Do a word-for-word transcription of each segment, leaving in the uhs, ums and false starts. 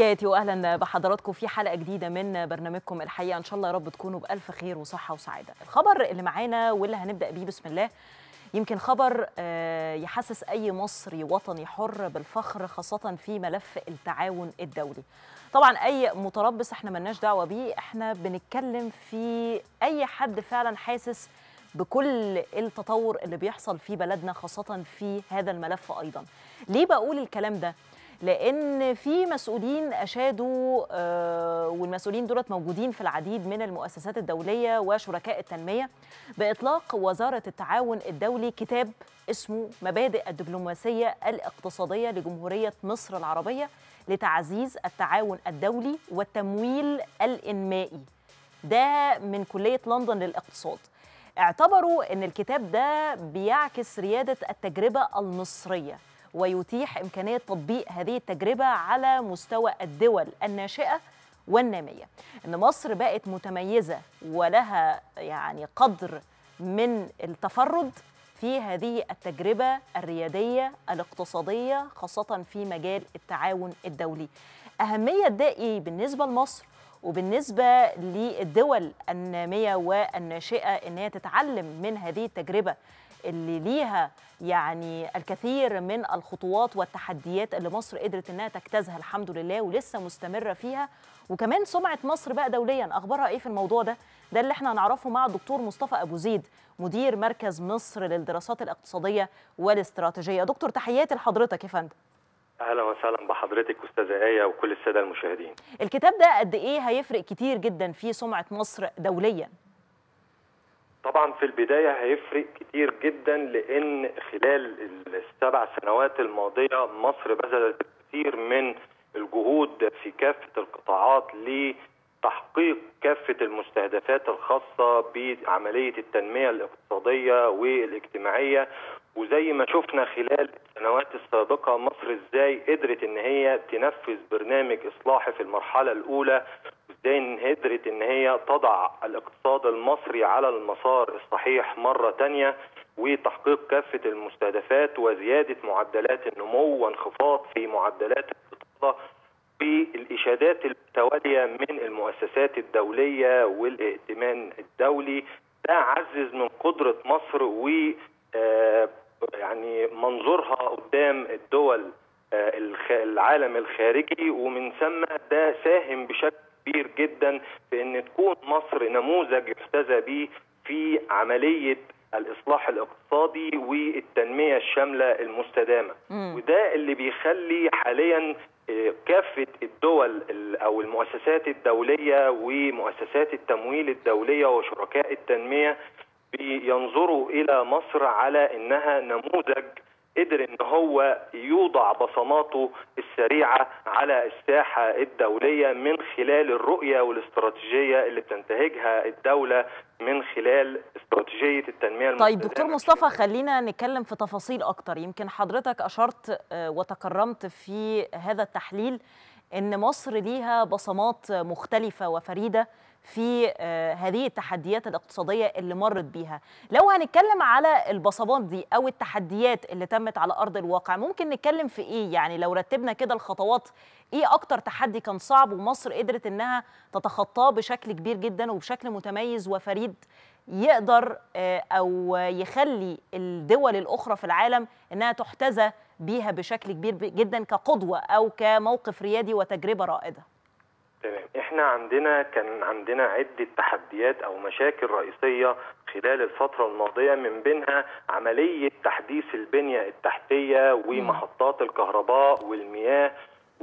تحياتي واهلا بحضراتكم في حلقه جديده من برنامجكم الحقيقه. ان شاء الله يا رب تكونوا بالف خير وصحه وسعاده. الخبر اللي معانا واللي هنبدا بيه بسم الله يمكن خبر يحسس اي مصري وطني حر بالفخر، خاصه في ملف التعاون الدولي. طبعا اي متربص احنا ملناش دعوه بيه، احنا بنتكلم في اي حد فعلا حاسس بكل التطور اللي بيحصل في بلدنا، خاصه في هذا الملف ايضا. ليه بقول الكلام ده؟ لأن في مسؤولين أشادوا والمسؤولين دولت موجودين في العديد من المؤسسات الدولية وشركاء التنمية بإطلاق وزارة التعاون الدولي كتاب اسمه مبادئ الدبلوماسية الاقتصادية لجمهورية مصر العربية لتعزيز التعاون الدولي والتمويل الإنمائي. ده من كلية لندن للاقتصاد. اعتبروا أن الكتاب ده بيعكس ريادة التجربة المصرية ويتيح إمكانية تطبيق هذه التجربة على مستوى الدول الناشئة والنامية. إن مصر بقت متميزة ولها يعني قدر من التفرد في هذه التجربة الريادية الاقتصادية، خاصة في مجال التعاون الدولي. أهمية ده إيه بالنسبة لمصر وبالنسبة للدول النامية والناشئة إنها تتعلم من هذه التجربة اللي ليها يعني الكثير من الخطوات والتحديات اللي مصر قدرت انها تجتازها الحمد لله ولسه مستمره فيها، وكمان سمعه مصر بقى دوليا اخبارها ايه في الموضوع ده؟ ده اللي احنا هنعرفه مع الدكتور مصطفى ابو زيد مدير مركز مصر للدراسات الاقتصاديه والاستراتيجيه. دكتور تحياتي لحضرتك يا فندم. اهلا وسهلا بحضرتك استاذه ايه وكل الساده المشاهدين. الكتاب ده قد ايه هيفرق كتير جدا في سمعه مصر دوليا؟ طبعا في البداية هيفرق كتير جدا، لأن خلال السبع سنوات الماضية مصر بذلت كثير من الجهود في كافة القطاعات لتحقيق كافة المستهدفات الخاصة بعملية التنمية الاقتصادية والاجتماعية. وزي ما شفنا خلال السنوات السابقة مصر ازاي قدرت ان هي تنفذ برنامج اصلاحي في المرحلة الأولى، ازاي قدرت ان هي تضع الاقتصاد المصري على المسار الصحيح مرة تانية وتحقيق كافة المستهدفات وزيادة معدلات النمو وانخفاض في معدلات البطالة بالإشادات المتوالية من المؤسسات الدولية والائتمان الدولي. ده عزز من قدرة مصر و يعني منظورها قدام الدول العالم الخارجي، ومن ثم ده ساهم بشكل كبير جدا في ان تكون مصر نموذج يحتذى به في عمليه الاصلاح الاقتصادي والتنميه الشامله المستدامه. م. وده اللي بيخلي حاليا كافه الدول او المؤسسات الدوليه ومؤسسات التمويل الدوليه وشركاء التنميه بينظروا الى مصر على انها نموذج قدر ان هو يوضع بصماته السريعه على الساحه الدوليه من خلال الرؤيه والاستراتيجيه اللي بتنتهجها الدوله من خلال استراتيجيه التنميه المستدامه. طيب دكتور مصطفى، خلينا نتكلم في تفاصيل اكتر. يمكن حضرتك اشرت وتكرمت في هذا التحليل ان مصر ليها بصمات مختلفه وفريده في هذه التحديات الاقتصادية اللي مرت بيها. لو هنتكلم على البصمات دي أو التحديات اللي تمت على أرض الواقع، ممكن نتكلم في إيه؟ يعني لو رتبنا كده الخطوات، إيه أكتر تحدي كان صعب ومصر قدرت إنها تتخطاه بشكل كبير جدا وبشكل متميز وفريد يقدر أو يخلي الدول الأخرى في العالم إنها تحتذى بيها بشكل كبير جدا كقدوة أو كموقف ريادي وتجربة رائدة؟ تمام، احنا عندنا كان عندنا عدة تحديات او مشاكل رئيسية خلال الفترة الماضية، من بينها عملية تحديث البنية التحتية ومحطات الكهرباء والمياه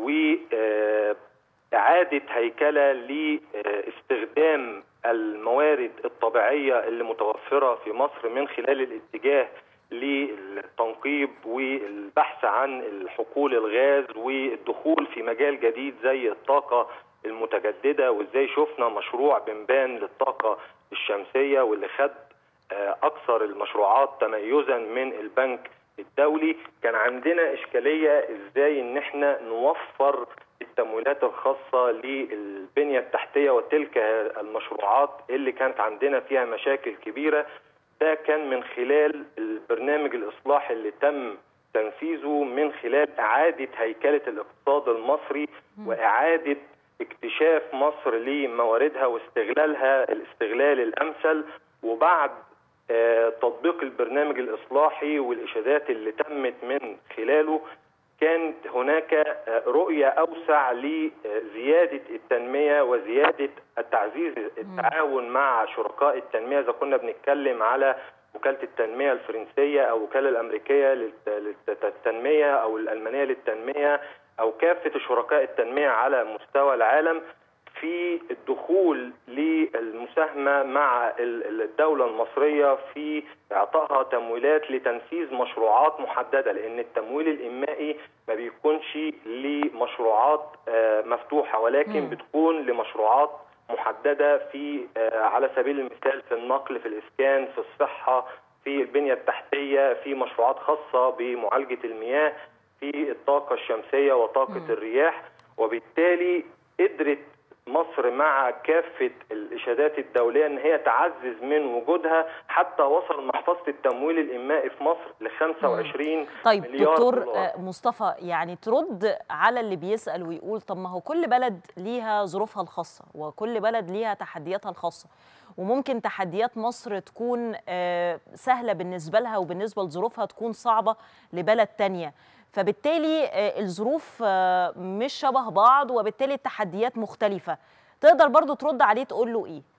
وإعادة هيكلة لاستخدام الموارد الطبيعية اللي متوفرة في مصر من خلال الاتجاه للتنقيب والبحث عن الحقول الغاز والدخول في مجال جديد زي الطاقة المتجددة. وازاي شفنا مشروع بنبان للطاقة الشمسية واللي خد أكثر المشروعات تميزا من البنك الدولي. كان عندنا إشكالية ازاي ان احنا نوفر التمويلات الخاصة للبنية التحتية وتلك المشروعات اللي كانت عندنا فيها مشاكل كبيرة. ده كان من خلال البرنامج الإصلاحي اللي تم تنفيذه من خلال إعادة هيكلة الاقتصاد المصري وإعادة اكتشاف مصر لمواردها واستغلالها الاستغلال الأمثل. وبعد تطبيق البرنامج الإصلاحي والإشادات اللي تمت من خلاله كانت هناك رؤية أوسع لزيادة التنمية وزيادة التعزيز التعاون مع شركاء التنمية، إذا كنا بنتكلم على وكالة التنمية الفرنسية أو الوكالة الأمريكية للتنمية أو الألمانية للتنمية أو كافة شركاء التنمية على مستوى العالم في الدخول للمساهمة مع الدولة المصرية في إعطائها تمويلات لتنفيذ مشروعات محددة، لأن التمويل الإنمائي ما بيكونش لمشروعات مفتوحة ولكن بتكون لمشروعات محددة في على سبيل المثال في النقل، في الإسكان، في الصحة، في البنية التحتية، في مشروعات خاصة بمعالجة المياه، في الطاقة الشمسية وطاقة الرياح. وبالتالي قدرت مصر مع كافة الإشادات الدولية أن هي تعزز من وجودها حتى وصل محفظة التمويل الإنمائي في مصر ل خمسة وعشرين طيب مليار دكتور دولار. مصطفى، يعني ترد على اللي بيسأل ويقول طب ما هو كل بلد ليها ظروفها الخاصة وكل بلد ليها تحدياتها الخاصة، وممكن تحديات مصر تكون سهلة بالنسبة لها وبالنسبة لظروفها تكون صعبة لبلد تانية، فبالتالي الظروف مش شبه بعض وبالتالي التحديات مختلفة. تقدر برضو ترد عليه تقول له ايه؟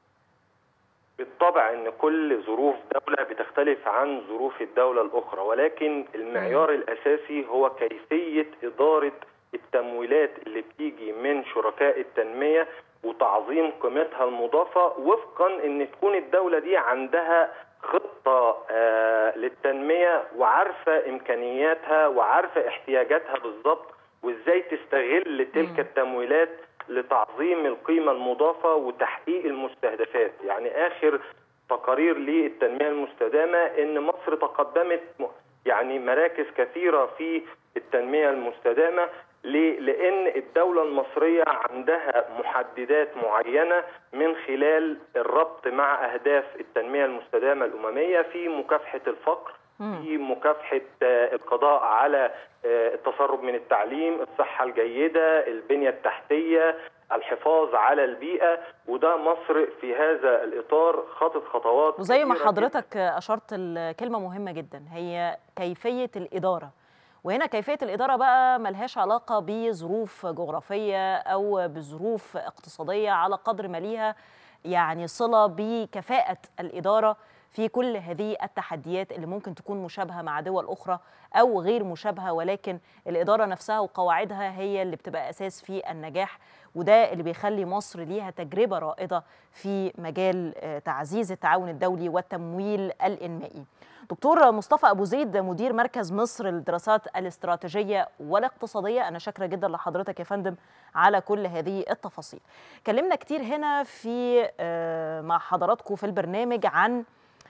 بالطبع ان كل ظروف دولة بتختلف عن ظروف الدولة الاخرى، ولكن المعيار الاساسي هو كيفية ادارة التمويلات اللي بتيجي من شركاء التنمية وتعظيم قيمتها المضافة وفقا ان تكون الدولة دي عندها خطة آه للتنمية وعارفة إمكانياتها وعارفة احتياجاتها بالضبط وإزاي تستغل تلك التمويلات لتعظيم القيمة المضافة وتحقيق المستهدفات. يعني آخر تقارير للتنمية المستدامة إن مصر تقدمت يعني مراكز كثيرة في التنمية المستدامة. ليه؟ لأن الدولة المصرية عندها محددات معينة من خلال الربط مع أهداف التنمية المستدامة الأممية في مكافحة الفقر، في مكافحة القضاء على التسرب من التعليم، الصحة الجيدة، البنية التحتية، الحفاظ على البيئة. وده مصر في هذا الإطار خطت خطوات. وزي ما حضرتك أشرت الكلمة مهمة جدا هي كيفية الإدارة، وهنا كيفية الإدارة بقى ملهاش علاقة بظروف جغرافية أو بظروف اقتصادية على قدر ما ليها يعني صلة بكفاءة الإدارة في كل هذه التحديات اللي ممكن تكون مشابهة مع دول أخرى أو غير مشابهة، ولكن الإدارة نفسها وقواعدها هي اللي بتبقى أساس في النجاح، وده اللي بيخلي مصر ليها تجربة رائدة في مجال تعزيز التعاون الدولي والتمويل الإنمائي. دكتور مصطفى أبو زيد مدير مركز مصر للدراسات الاستراتيجية والاقتصادية، أنا شاكرة جدا لحضرتك يا فندم على كل هذه التفاصيل. كلمنا كتير هنا في مع حضراتكم في البرنامج عن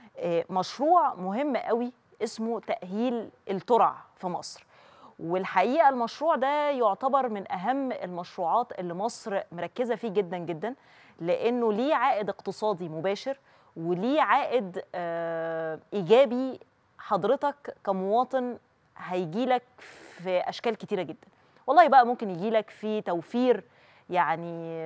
مشروع مهم قوي اسمه تأهيل الترع في مصر، والحقيقة المشروع ده يعتبر من أهم المشروعات اللي مصر مركزة فيه جدا جدا، لأنه ليه عائد اقتصادي مباشر وليه عائد آه إيجابي. حضرتك كمواطن هيجيلك في أشكال كتيرة جدا، والله بقى ممكن يجيلك في توفير يعني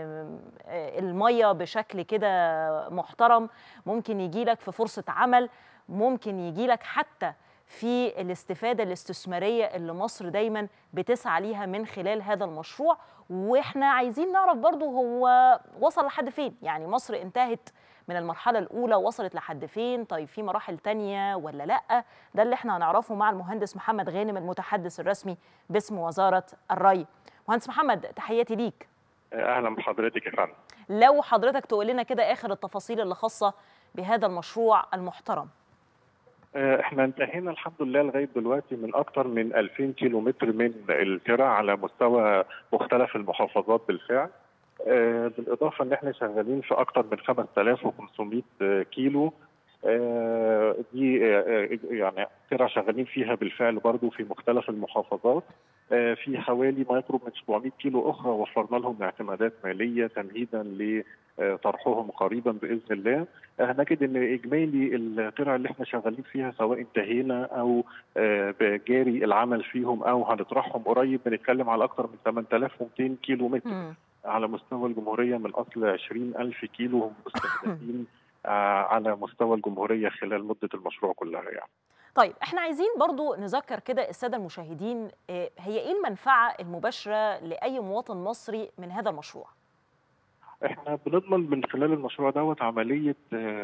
المية بشكل كده محترم، ممكن يجيلك في فرصة عمل، ممكن يجيلك حتى في الاستفادة الاستثمارية اللي مصر دايما بتسعى ليها من خلال هذا المشروع. واحنا عايزين نعرف برضو هو وصل لحد فين، يعني مصر انتهت من المرحلة الأولى وصلت لحد فين؟ طيب في مراحل تانية ولا لأ؟ ده اللي احنا هنعرفه مع المهندس محمد غانم المتحدث الرسمي باسم وزارة الري. مهندس محمد تحياتي ليك. أهلا بحضرتك يا فندم. لو حضرتك تقول لنا كده آخر التفاصيل اللي خاصة بهذا المشروع المحترم. احنا انتهينا الحمد لله لغايه دلوقتي من اكثر من ألفين كيلو متر من الترع على مستوى مختلف المحافظات بالفعل، بالاضافه ان احنا شغالين في اكثر من خمسة آلاف وخمسمائة كيلو دي يعني ترى شغالين فيها بالفعل برضو في مختلف المحافظات. في حوالي ما يقرب من سبعمائة كيلو أخرى وفرنا لهم اعتمادات مالية تمهيدا لطرحهم قريبا بإذن الله. هنجد أن إجمالي الترع اللي احنا شغالين فيها سواء انتهينا أو جاري العمل فيهم أو هنطرحهم قريب، بنتكلم على أكثر من ثمانية آلاف ومئتين كيلو متر م. على مستوى الجمهورية من أصل عشرين ألف كيلو هم مستهدفين على مستوى الجمهورية خلال مدة المشروع كلها يعني. طيب احنا عايزين برضو نذكر كده السادة المشاهدين هي ايه المنفعة المباشرة لأي مواطن مصري من هذا المشروع؟ احنا بنضمن من خلال المشروع دوت عملية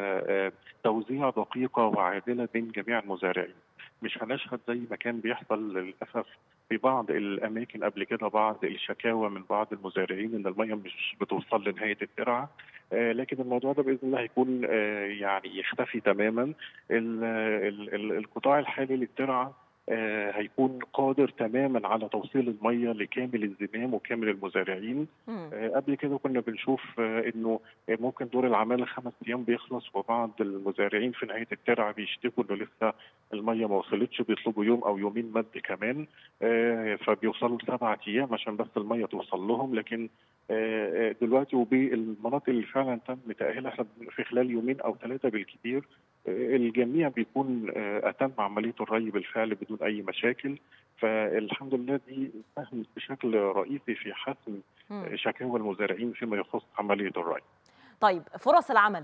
توزيع دقيقة وعادلة بين جميع المزارعين. مش هنشهد زي ما كان بيحصل للأسف في بعض الأماكن قبل كده بعض الشكاوى من بعض المزارعين إن المياه مش بتوصل لنهاية الترعة، آه لكن الموضوع ده بإذن الله هيكون آه يعني يختفي تماما. ال ال ال القطاع الحالي للترعة آه هيكون قادر تماما على توصيل المياه لكامل الزمام وكامل المزارعين. آه قبل كده كنا بنشوف آه انه ممكن دور العماله خمس ايام بيخلص وبعض المزارعين في نهايه الترعه بيشتكوا انه لسه المياه ما وصلتش، بيطلبوا يوم او يومين مد كمان، آه فبيوصلوا لسبعة ايام عشان بس المياه توصل لهم. لكن آه دلوقتي وبالمناطق اللي فعلا تم تاهيلها في خلال يومين او ثلاثه بالكثير الجميع بيكون أتم عملية الري بالفعل بدون أي مشاكل. فالحمد لله دي ساهمت بشكل رئيسي في حسم شكاوى المزارعين فيما يخص عملية الري. طيب فرص العمل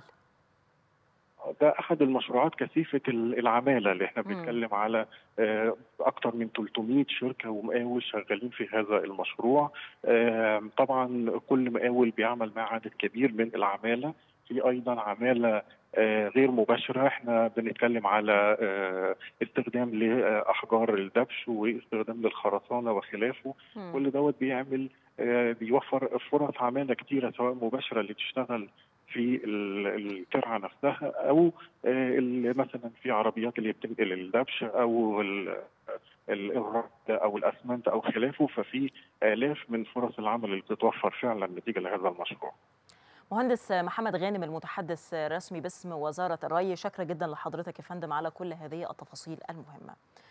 ده أحد المشروعات كثيفة العمالة اللي احنا بنتكلم على أكثر من ثلاثمائة شركة ومقاول شغالين في هذا المشروع. طبعا كل مقاول بيعمل مع عدد كبير من العمالة، في أيضا عمالة غير مباشرة. احنا بنتكلم على استخدام لأحجار الدبش واستخدام للخرسانة وخلافه. م. كل دوت بيعمل بيوفر فرص عمالة كتيرة سواء مباشرة اللي تشتغل في الترعة نفسها أو مثلا في عربيات اللي بتنقل الدبش أو الإغراق أو الأسمنت أو خلافه. ففي آلاف من فرص العمل اللي بتتوفر فعلا نتيجة لهذا المشروع. مهندس محمد غانم المتحدث الرسمي باسم وزارة الري، شكرا جدا لحضرتك يا فندم على كل هذه التفاصيل المهمة.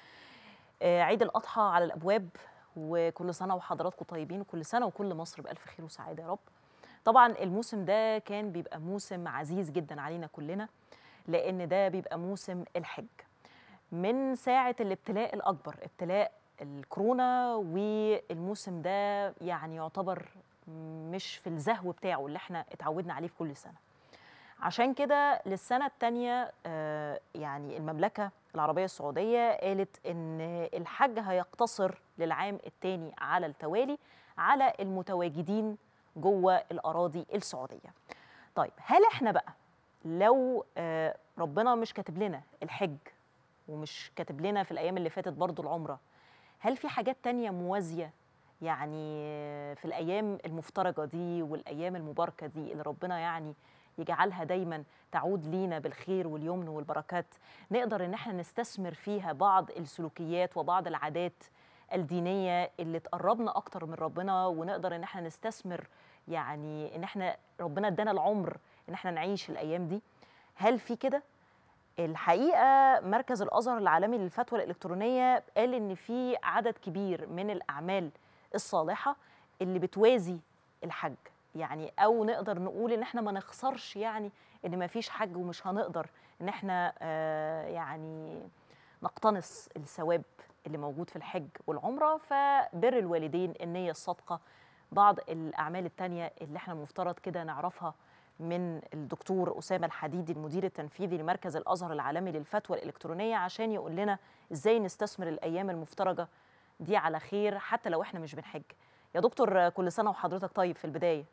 عيد الأضحى على الأبواب، وكل سنة وحضراتكم طيبين، وكل سنة وكل مصر بألف خير وسعادة يا رب. طبعا الموسم ده كان بيبقى موسم عزيز جدا علينا كلنا، لأن ده بيبقى موسم الحج. من ساعة الابتلاء الأكبر، ابتلاء الكورونا، والموسم ده يعني يعتبر مش في الزهو بتاعه اللي احنا اتعودنا عليه في كل سنة. عشان كده للسنة التانية آه يعني المملكة العربية السعودية قالت ان الحج هيقتصر للعام التاني على التوالي على المتواجدين جوه الأراضي السعودية. طيب هل احنا بقى لو آه ربنا مش كاتب لنا الحج ومش كاتب لنا في الأيام اللي فاتت برضو العمرة، هل في حاجات تانية موازية يعني في الأيام المفترجة دي والأيام المباركة دي اللي ربنا يعني يجعلها دايما تعود لينا بالخير واليمن والبركات، نقدر إن احنا نستثمر فيها بعض السلوكيات وبعض العادات الدينية اللي تقربنا أكتر من ربنا، ونقدر إن احنا نستثمر يعني إن احنا ربنا ادانا العمر إن احنا نعيش الأيام دي؟ هل في كده؟ الحقيقة مركز الأزهر العالمي للفتوى الإلكترونية قال إن في عدد كبير من الأعمال الصالحة اللي بتوازي الحج، يعني أو نقدر نقول إن احنا ما نخسرش يعني إن ما فيش حج ومش هنقدر إن احنا آه يعني نقتنص الثواب اللي موجود في الحج والعمرة. فبر الوالدين، النية الصادقة، بعض الأعمال التانية اللي احنا مفترض كده نعرفها من الدكتور أسامة الحديدي المدير التنفيذي لمركز الأزهر العالمي للفتوى الإلكترونية، عشان يقول لنا إزاي نستثمر الأيام المفترجة دي على خير حتى لو إحنا مش بنحج. يا دكتور كل سنة وحضرتك طيب في البداية.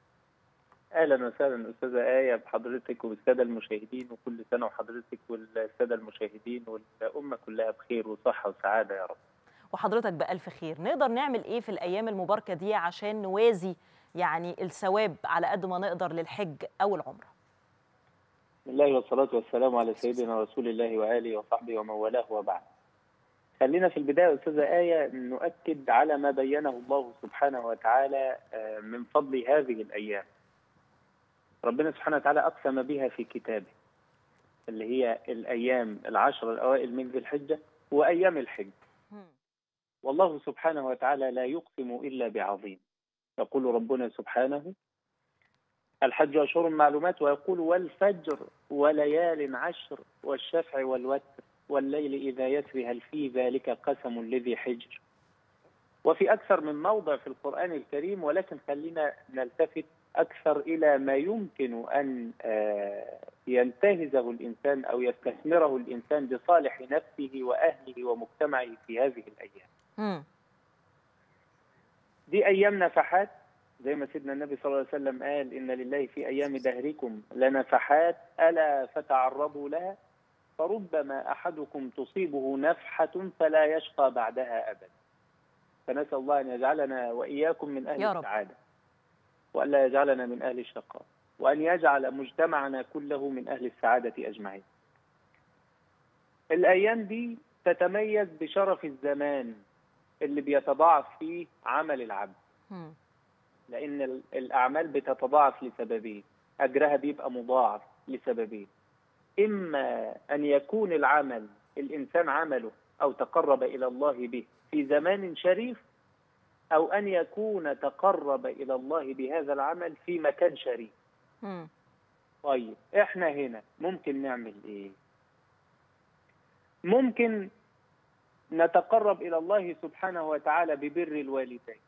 أهلا وسهلا أستاذة آية بحضرتك وبالسادة المشاهدين، وكل سنة وحضرتك والسادة المشاهدين والأمة كلها بخير وصحة وسعادة يا رب. وحضرتك بألف خير. نقدر نعمل إيه في الأيام المباركة دي عشان نوازي يعني الثواب على قد ما نقدر للحج أو العمرة؟ بسم الله والصلاة والسلام على سيدنا رسول الله وآله وصحبه ومن والاه وبعد. خلينا في البداية أستاذة آية نؤكد على ما بينه الله سبحانه وتعالى من فضل هذه الأيام. ربنا سبحانه وتعالى أقسم بها في كتابه اللي هي الأيام العشر الأوائل من ذي الحجة وأيام الحج. والله سبحانه وتعالى لا يقسم إلا بعظيم. يقول ربنا سبحانه: الحج أشهر معلومات، ويقول: والفجر وليال عشر والشفع والوتر والليل إذا يسري هل في ذلك قسم لذي حجر. وفي أكثر من موضع في القرآن الكريم، ولكن خلينا نلتفت أكثر إلى ما يمكن أن ينتهزه الإنسان أو يستثمره الإنسان لصالح نفسه وأهله ومجتمعه في هذه الأيام. م. دي أيام نفحات، زي ما سيدنا النبي صلى الله عليه وسلم قال: إن لله في أيام دهركم لنفحات ألا فتعرضوا لها فربما أحدكم تصيبه نفحة فلا يشقى بعدها أبدا. فنسأل الله أن يجعلنا وإياكم من أهل السعادة، وأن لا يجعلنا من أهل الشقاء، وأن يجعل مجتمعنا كله من أهل السعادة أجمعين. الأيام دي تتميز بشرف الزمان اللي بيتضاعف فيه عمل العبد، لأن الأعمال بتتضاعف لسببين، أجرها بيبقى مضاعف لسببين: إما أن يكون العمل الإنسان عمله أو تقرب إلى الله به في زمان شريف، أو أن يكون تقرب إلى الله بهذا العمل في مكان شريف. م. طيب إحنا هنا ممكن نعمل إيه؟ ممكن نتقرب إلى الله سبحانه وتعالى ببر الوالدين.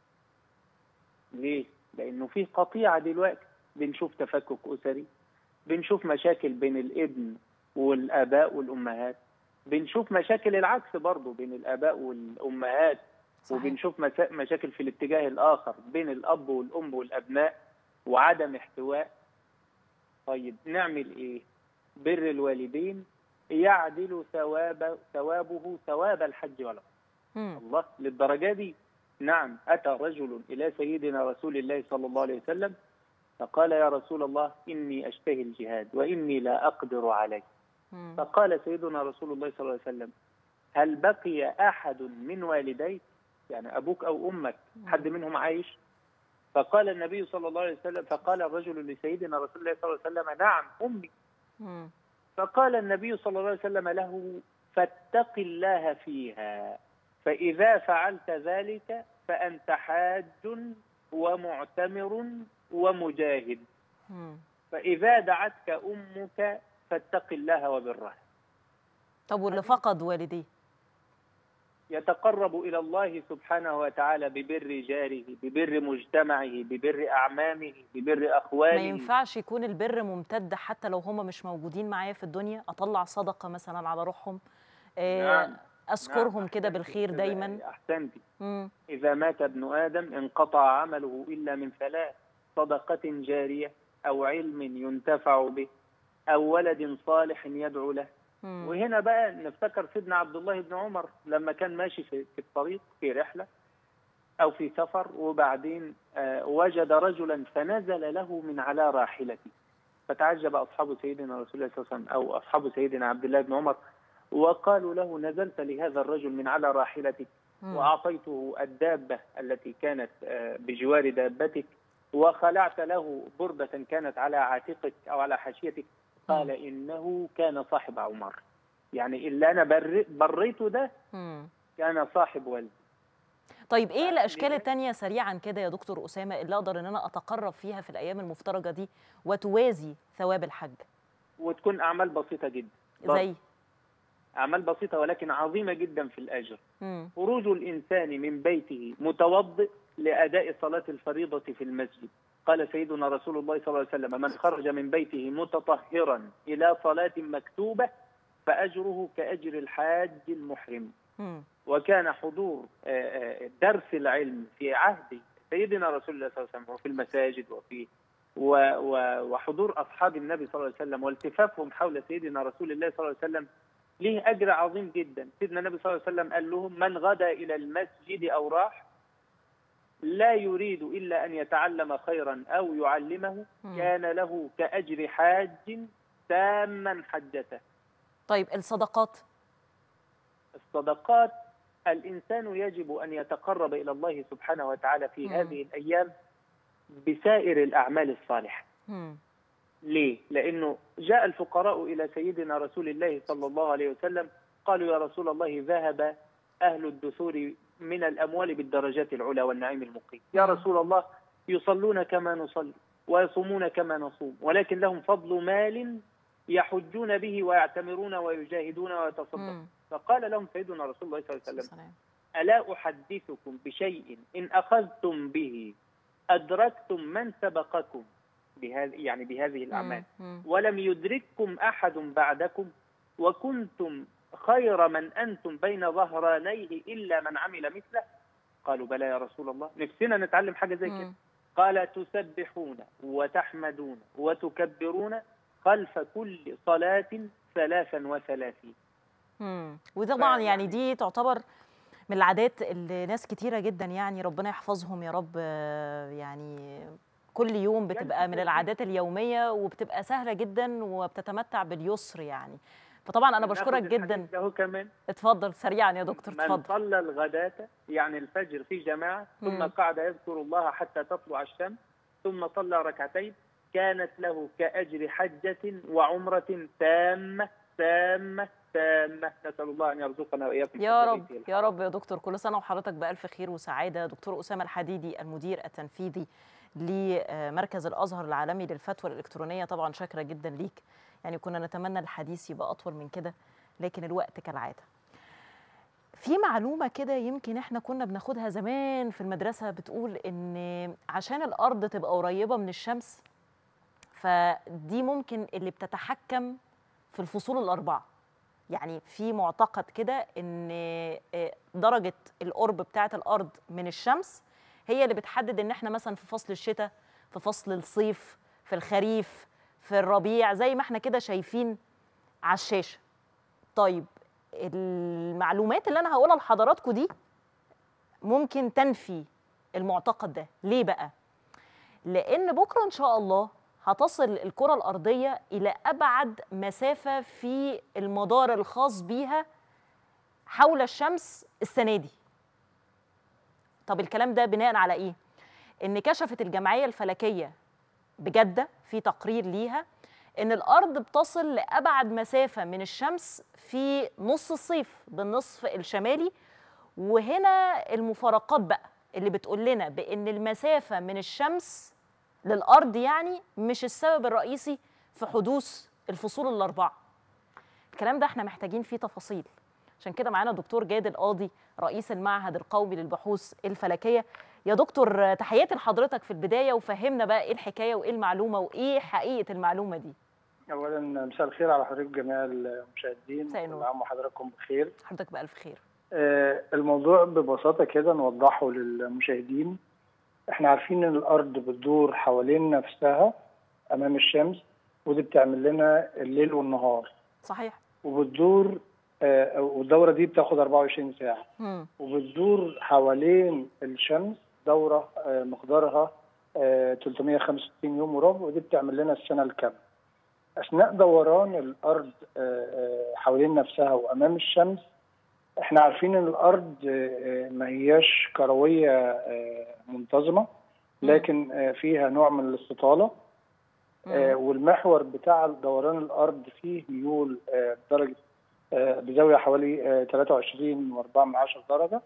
ليه؟ لأنه في قطيعة دلوقتي، بنشوف تفكك أسري، بنشوف مشاكل بين الابن والآباء والأمهات، بنشوف مشاكل العكس برضو بين الآباء والأمهات، صحيح. وبنشوف مشاكل في الاتجاه الآخر بين الأب والأم والأبناء وعدم احتواء. طيب نعمل إيه؟ بر الوالدين يعدل ثواب ثوابه ثواب الحج والعمرة. الله للدرجة دي. نعم، أتى رجل إلى سيدنا رسول الله صلى الله عليه وسلم فقال: يا رسول الله إني أشتهي الجهاد وإني لا أقدر عليه. مم. فقال سيدنا رسول الله صلى الله عليه وسلم: هل بقي أحد من والديك، يعني أبوك أو أمك، حد منهم عايش؟ فقال النبي صلى الله عليه وسلم فقال الرجل لسيدنا رسول الله صلى الله عليه وسلم: نعم أمي. مم. فقال النبي صلى الله عليه وسلم له: فاتق الله فيها، فإذا فعلت ذلك فأنت حاج ومعتمر ومجاهد. مم. فإذا دعتك أمك فاتق الله وبرها. طب واللي فقد والديه؟ يتقرب إلى الله سبحانه وتعالى ببر جاره، ببر مجتمعه، ببر أعمامه، ببر أخواله. ما ينفعش يكون البر ممتد حتى لو هم مش موجودين معايا في الدنيا؟ أطلع صدقة مثلا على روحهم، نعم. أذكرهم نعم. كده بالخير دايما. أحسنتي. مم. إذا مات ابن آدم انقطع عمله إلا من ثلاث: صدقة جارية، أو علم ينتفع به، أو ولد صالح يدعو له. مم. وهنا بقى نفتكر سيدنا عبد الله بن عمر لما كان ماشي في الطريق في رحلة أو في سفر، وبعدين آه وجد رجلا فنزل له من على راحلته، فتعجب أصحاب سيدنا رسول الله صلى الله عليه وسلم أو أصحاب سيدنا عبد الله بن عمر، وقالوا له: نزلت لهذا الرجل من على راحلتك وأعطيته الدابة التي كانت آه بجوار دابتك، وخلعت له بردة كانت على عاتقك أو على حاشيتك. قال: إنه كان صاحب عمر، يعني اللي أنا بر... بريته ده كان صاحب والدي. طيب إيه الأشكال التانية سريعا كده يا دكتور أسامة اللي أقدر إن أنا أتقرب فيها في الأيام المفترجة دي وتوازي ثواب الحج؟ وتكون أعمال بسيطة جدا، زي أعمال بسيطة ولكن عظيمة جدا في الأجر. مم. خروج الإنسان من بيته متوضئ لأداء صلاة الفريضة في المسجد. قال سيدنا رسول الله صلى الله عليه وسلم: من خرج من بيته متطهرا إلى صلاة مكتوبة فأجره كأجر الحاج المحرم. م. وكان حضور درس العلم في عهد سيدنا رسول الله صلى الله عليه وسلم وفي المساجد وفي وحضور أصحاب النبي صلى الله عليه وسلم والتفافهم حول سيدنا رسول الله صلى الله عليه وسلم له أجر عظيم جدا. سيدنا النبي صلى الله عليه وسلم قال لهم: من غدا إلى المسجد أو راح لا يريد إلا أن يتعلم خيرا أو يعلمه كان له كأجر حاج تاما حجته. طيب الصدقات؟ الصدقات الإنسان يجب أن يتقرب إلى الله سبحانه وتعالى في مم. هذه الأيام بسائر الأعمال الصالحة. مم. ليه؟ لأنه جاء الفقراء إلى سيدنا رسول الله صلى الله عليه وسلم قالوا يا رسول الله ذهب أهل الدثور من الأموال بالدرجات العلى والنعيم المقيم. يا رسول الله يصلون كما نصلي ويصومون كما نصوم، ولكن لهم فضل مال يحجون به ويعتمرون ويجاهدون ويتصدقون. فقال لهم سيدنا رسول الله صلى الله عليه وسلم ألا أحدثكم بشيء إن أخذتم به أدركتم من سبقكم بهذه يعني بهذه الأعمال ولم يدرككم أحد بعدكم وكنتم خير من أنتم بين ظهرانيه إلا من عمل مثله؟ قالوا بلى يا رسول الله، نفسنا نتعلم حاجة زي كده. قال تسبحون وتحمدون وتكبرون خلف كل صلاة ثلاثا وثلاثين. امم وطبعا يعني دي تعتبر من العادات اللي ناس كتيرة جدا يعني ربنا يحفظهم يا رب، يعني كل يوم بتبقى من العادات اليومية وبتبقى سهلة جدا وبتتمتع باليسر يعني. فطبعا انا بشكرك جدا. له كمان اتفضل سريعا يا دكتور. اتفضل. من صلى الغداة يعني الفجر في جماعة ثم مم. قعد يذكر الله حتى تطلع الشمس ثم صلى ركعتين كانت له كأجر حجة وعمرة تامة تامة تامة. نسأل الله أن يرزقنا وإياكم يا رب يا رب يا دكتور. كل سنة وحضرتك بألف خير وسعادة. دكتور أسامة الحديدي المدير التنفيذي لمركز الأزهر العالمي للفتوى الإلكترونية، طبعا شاكرة جدا ليك. يعني كنا نتمنى الحديث يبقى أطول من كده لكن الوقت كالعادة. في معلومة كده يمكن احنا كنا بناخدها زمان في المدرسة بتقول إن عشان الأرض تبقى قريبة من الشمس فدي ممكن اللي بتتحكم في الفصول الأربعة. يعني في معتقد كده إن درجة القرب بتاعة الأرض من الشمس هي اللي بتحدد إن احنا مثلا في فصل الشتاء، في فصل الصيف، في الخريف، في الربيع، زي ما احنا كده شايفين على الشاشة. طيب المعلومات اللي أنا هقولها لحضراتكم دي ممكن تنفي المعتقد ده. ليه بقى؟ لأن بكرة إن شاء الله هتصل الكرة الأرضية إلى أبعد مسافة في المدار الخاص بيها حول الشمس السنة دي. طب الكلام ده بناء على إيه؟ إن كشفت الجمعية الفلكية بجدة في تقرير ليها إن الأرض بتصل لأبعد مسافة من الشمس في نص الصيف بالنصف الشمالي. وهنا المفارقات بقى اللي بتقول لنا بأن المسافة من الشمس للأرض يعني مش السبب الرئيسي في حدوث الفصول الأربعة. الكلام ده احنا محتاجين فيه تفاصيل، عشان كده معانا دكتور جاد القاضي رئيس المعهد القومي للبحوث الفلكية. يا دكتور تحياتي لحضرتك في البداية وفهمنا بقى ايه الحكاية وايه المعلومة وايه حقيقة المعلومة دي. أولا مساء الخير على حضرتك جميع المشاهدين، كل عام وحضراتكم بخير. حضرتك بألف خير. آه الموضوع ببساطة كده نوضحه للمشاهدين. احنا عارفين ان الارض بتدور حوالين نفسها امام الشمس، ودي بتعمل لنا الليل والنهار. صحيح. وبتدور آه والدوره دي بتاخد أربعة وعشرين ساعه. م. وبتدور حوالين الشمس دوره آه مقدارها آه ثلاثمائة وخمسة وستين يوم وربع، ودي بتعمل لنا السنه الكامله. اثناء دوران الارض آه حوالين نفسها وامام الشمس احنا عارفين ان الارض ما هياش كرويه منتظمه، لكن فيها نوع من الاستطاله، والمحور بتاع دوران الارض فيه ميول بدرجه بزاويه حوالي ثلاثة وعشرين وأربعة من عشرة درجه.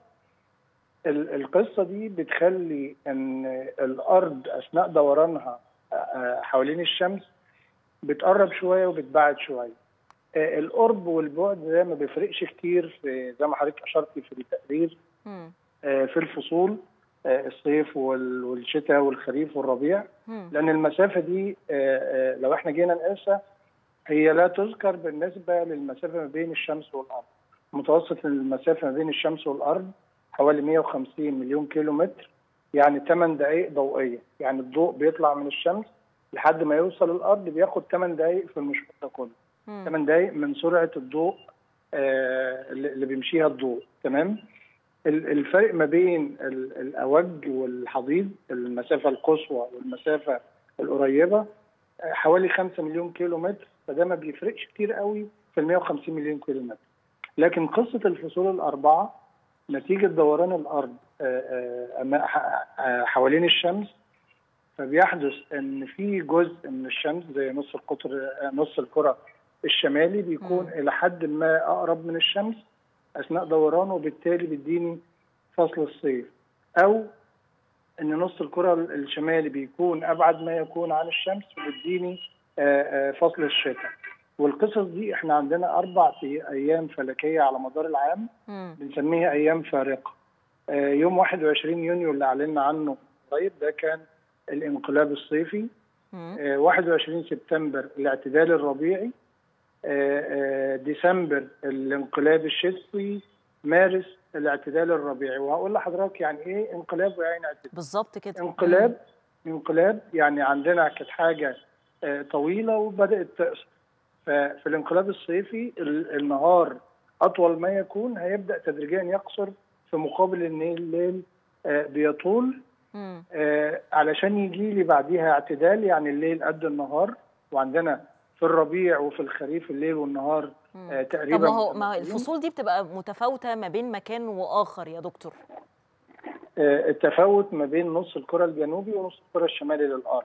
القصه دي بتخلي ان الارض اثناء دورانها حوالين الشمس بتقرب شويه وبتبعد شويه. القرب والبعد ده ما بيفرقش كتير زي ما حضرتك اشرتي في التقرير في الفصول الصيف والشتاء والخريف والربيع، لان المسافه دي لو احنا جينا نقيسها هي لا تذكر بالنسبه للمسافه ما بين الشمس والارض. متوسط المسافه ما بين الشمس والارض حوالي مئة وخمسين مليون كيلو متر، يعني ثمان دقائق ضوئيه. يعني الضوء بيطلع من الشمس لحد ما يوصل الارض بياخد ثمان دقائق في المشوار ده كله. ثمان دقائق من سرعه الضوء آه اللي بيمشيها الضوء. تمام. الفرق ما بين الاوج والحضيض، المسافه القصوى والمسافه القريبه، حوالي خمسة مليون كيلو متر، فده ما بيفرقش كتير قوي في ال مئة وخمسين مليون كيلو متر. لكن قصه الفصول الاربعه نتيجه دوران الارض آه آه حوالين الشمس فبيحدث ان في جزء من الشمس زي نص القطر نص الكره الشمالي بيكون م. الى حد ما اقرب من الشمس اثناء دورانه، وبالتالي بيديني فصل الصيف، او ان نص الكره الشمالي بيكون ابعد ما يكون عن الشمس وبيديني فصل الشتاء. والقصص دي احنا عندنا اربع ايام فلكيه على مدار العام م. بنسميها ايام فارقه. يوم واحد وعشرين يونيو اللي اعلنا عنه قريب ده كان الانقلاب الصيفي. م. واحد وعشرين سبتمبر الاعتدال الربيعي. ديسمبر الانقلاب الشتوي. مارس الاعتدال الربيعي. وهقول لحضرتك يعني ايه انقلاب ويعني اعتدال بالظبط كده. انقلاب م. انقلاب يعني عندنا كانت حاجه طويله وبدات تقصر. ففي الانقلاب الصيفي النهار اطول ما يكون هيبدا تدريجيا يقصر في مقابل ان الليل بيطول. آه علشان يجي لي بعديها اعتدال يعني الليل قد النهار. وعندنا في الربيع وفي الخريف الليل والنهار آه تقريبا. طب ما هو ما الفصول دي بتبقى متفاوته ما بين مكان واخر يا دكتور؟ آه التفاوت ما بين نص الكره الجنوبي ونص الكره الشمالي للارض.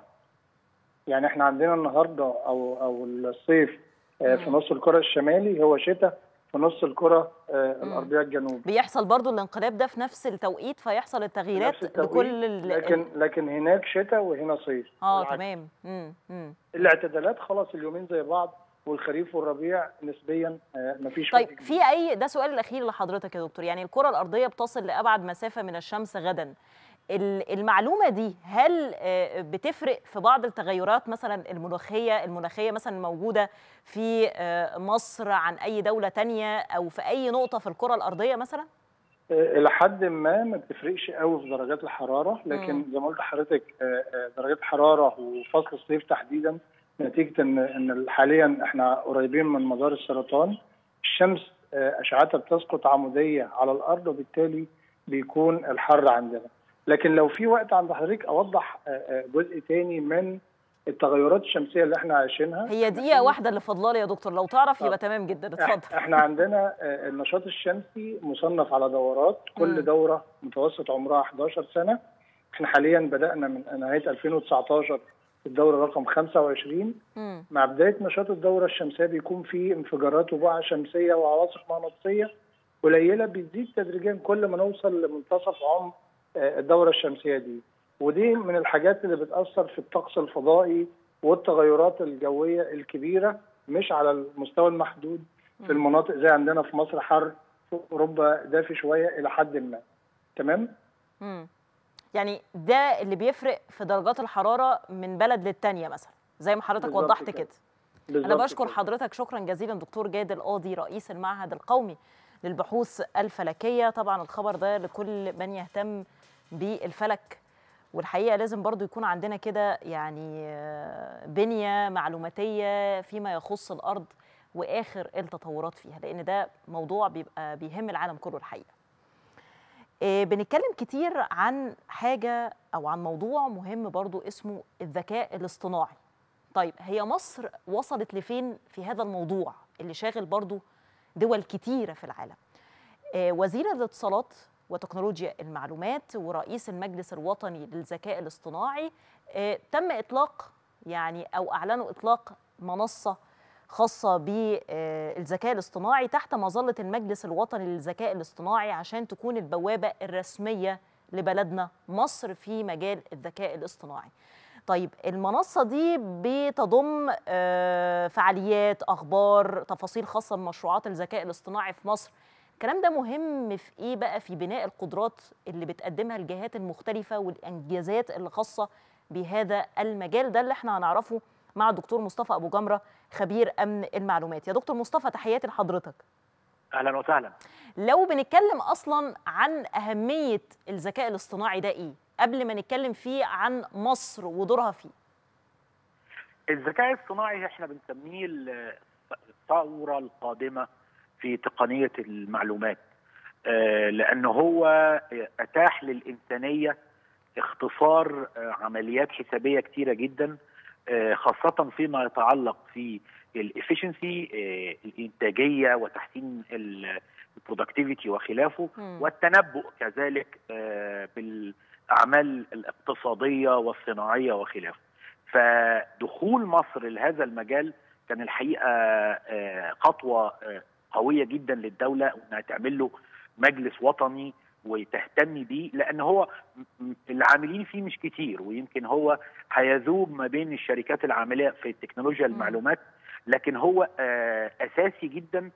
يعني احنا عندنا النهارده او او الصيف آه في نص الكره الشمالي هو شتاء في نص الكره آه الارضيه الجنوبي. بيحصل برضو الانقلاب ده في نفس التوقيت فيحصل التغييرات لكل ال... لكن لكن هناك شتاء وهنا صيف. اه تمام. مم. مم. الاعتدالات خلاص اليومين زي بعض، والخريف والربيع نسبيا آه مفيش. طيب في اي ده سؤال الاخير لحضرتك يا دكتور، يعني الكره الارضيه بتصل لابعد مسافه من الشمس غدا، المعلومه دي هل بتفرق في بعض التغيرات مثلا المناخيه المناخيه مثلا الموجوده في مصر عن اي دوله تانية او في اي نقطه في الكره الارضيه مثلا؟ الى حد ما ما بتفرقش قوي في درجات الحراره، لكن م. زي ما قلت لحضرتك درجات الحراره وفصل الصيف تحديدا نتيجه ان ان حاليا احنا قريبين من مدار السرطان، الشمس اشعتها بتسقط عموديه على الارض وبالتالي بيكون الحر عندنا. لكن لو في وقت عند حضرتك اوضح جزء تاني من التغيرات الشمسيه اللي احنا عايشينها. هي دقيقه واحده اللي فاضله يا دكتور، لو تعرف يبقى تمام جدا، اتفضل. احنا عندنا النشاط الشمسي مصنف على دورات، كل دوره متوسط عمرها احداشر سنه. احنا حاليا بدانا من نهايه ألفين وتسعتاشر الدوره رقم خمسة وعشرين. م. مع بدايه نشاط الدوره الشمسيه بيكون في انفجارات وبقع شمسيه وعواصف مغناطيسيه قليله بتزيد تدريجيا كل ما نوصل لمنتصف عمر الدورة الشمسية دي. ودي من الحاجات اللي بتأثر في الطقس الفضائي والتغيرات الجوية الكبيرة، مش على المستوى المحدود في المناطق زي عندنا في مصر حر، في أوروبا دافي شوية إلى حد ما. تمام؟ مم. يعني ده اللي بيفرق في درجات الحرارة من بلد للتانية مثلا زي ما حضرتك وضحت كده. أنا بشكر كده. حضرتك شكرا جزيلا دكتور جاد القاضي رئيس المعهد القومي للبحوث الفلكية. طبعا الخبر ده لكل من يهتم بالفلك، والحقيقة لازم برضو يكون عندنا كده يعني بنية معلوماتية فيما يخص الأرض وآخر التطورات فيها، لأن ده موضوع بيبقى بيهم العالم كله الحقيقة. بنتكلم كتير عن حاجة أو عن موضوع مهم برضو اسمه الذكاء الاصطناعي. طيب هي مصر وصلت لفين في هذا الموضوع اللي شاغل برضو دول كتيرة في العالم؟ وزير الاتصالات وتكنولوجيا المعلومات ورئيس المجلس الوطني للذكاء الاصطناعي تم إطلاق يعني أو أعلنوا إطلاق منصة خاصة بالذكاء الاصطناعي تحت مظلة المجلس الوطني للذكاء الاصطناعي عشان تكون البوابة الرسمية لبلدنا مصر في مجال الذكاء الاصطناعي. طيب المنصة دي بتضم فعاليات، أخبار، تفاصيل خاصة بمشروعات الذكاء الاصطناعي في مصر. الكلام ده مهم في إيه بقى؟ في بناء القدرات اللي بتقدمها الجهات المختلفة والإنجازات اللي خاصة بهذا المجال. ده اللي احنا هنعرفه مع الدكتور مصطفى أبو جمرة خبير أمن المعلومات. يا دكتور مصطفى تحياتي لحضرتك. أهلا وسهلا. لو بنتكلم أصلا عن أهمية الذكاء الاصطناعي ده إيه؟ قبل ما نتكلم فيه عن مصر ودورها فيه. الذكاء الاصطناعي احنا بنسميه الثورة القادمة في تقنية المعلومات، لأنه هو أتاح للإنسانية اختصار عمليات حسابية كتيرة جدا، خاصة فيما يتعلق في الافشنسي، الإنتاجية وتحسين البرودكتيفيتي وخلافه، م. والتنبؤ كذلك الاعمال الاقتصاديه والصناعيه وخلافه. فدخول مصر لهذا المجال كان الحقيقه خطوه قويه جدا للدوله، وانها تعمل له مجلس وطني وتهتم بيه، لان هو العاملين فيه مش كتير، ويمكن هو هيذوب ما بين الشركات العامله في تكنولوجيا المعلومات، لكن هو اساسي جدا،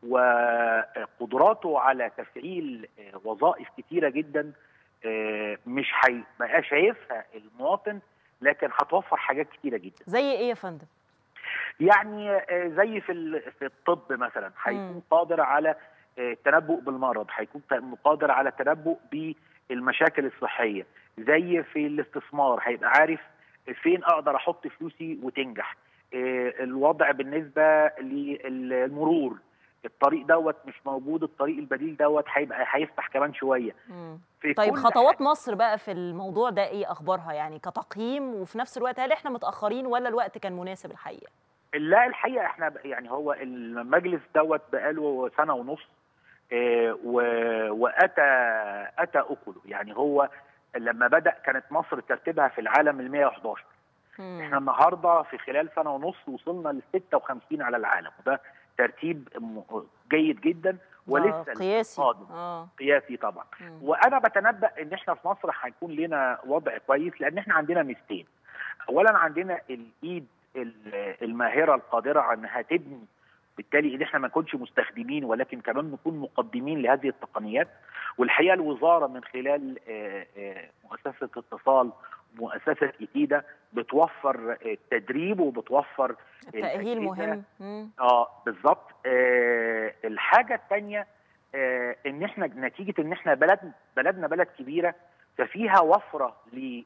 وقدراته على تفعيل وظائف كتيره جدا مش هيبقى شايفها المواطن، لكن هتوفر حاجات كتيره جدا. زي ايه يا فندم؟ يعني زي في في الطب مثلا هيكون قادر على التنبؤ بالمرض، هيكون قادر على التنبؤ بالمشاكل الصحيه. زي في الاستثمار هيبقى عارف فين اقدر احط فلوسي وتنجح. الوضع بالنسبه للمرور، الطريق دوت مش موجود، الطريق البديل دوت هيبقى هيفتح كمان شويه. طيب خطوات مصر بقى في الموضوع ده ايه اخبارها، يعني كتقييم، وفي نفس الوقت هل احنا متاخرين ولا الوقت كان مناسب الحقيقه؟ لا الحقيقه احنا يعني هو المجلس دوت بقاله سنه ونص، اه واتى اتى اكله. يعني هو لما بدا كانت مصر ترتيبها في العالم ال مئة وأحد عشر، مم. احنا النهارده في خلال سنه ونص وصلنا ل ستة وخمسين على العالم، وده ترتيب جيد جدا ولسه قياسي قادم. آه. قياسي طبعا. مم. وانا بتنبأ ان احنا في مصر هيكون لنا وضع كويس، لان احنا عندنا ميزتين. اولا عندنا الايد الماهره القادره على انها تبني، بالتالي ان احنا ما نكونش مستخدمين ولكن كمان نكون مقدمين لهذه التقنيات. والحقيقه الوزاره من خلال مؤسسه اتصال مؤسسه إتيدا بتوفر التدريب وبتوفر التأهيل مهم. اه بالظبط. آه الحاجه الثانيه آه ان احنا نتيجه ان احنا بلد بلدنا بلد كبيره، ففيها وفره